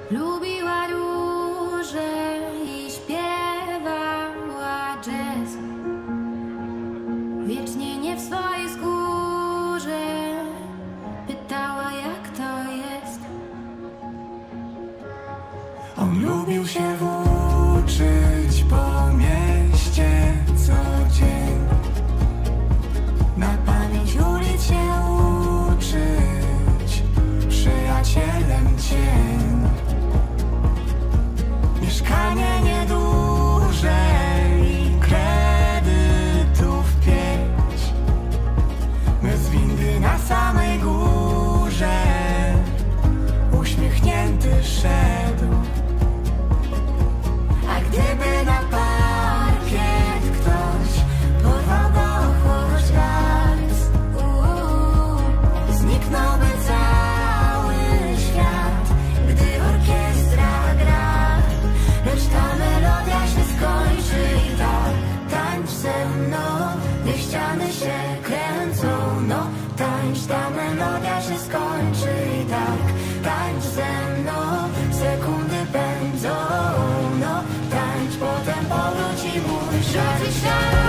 Lubiła róże i śpiewała jazz. Wiecznie nie w swojej skórze pytała, jak to jest. On lubił się włóczyć po mieście co dzień, na pamięć ulic się uczyć, przyjacielem cień. Mieszkanie nieduże i kredytów 5. My z windy na samej górze, uśmiechnięty szedł. A gdyby na parkiet ktoś porwał go choć raz, zniknąłby cały świat, gdy orkiestra gra. Lecz ta melodia się skończy i tak. Tańcz ze mną, gdy ściany się kręcą. No tańcz, ta melodia się skończy i tak. Tańcz ze mną, sekundy pędzą. No tańcz, potem powróci mój szary świat.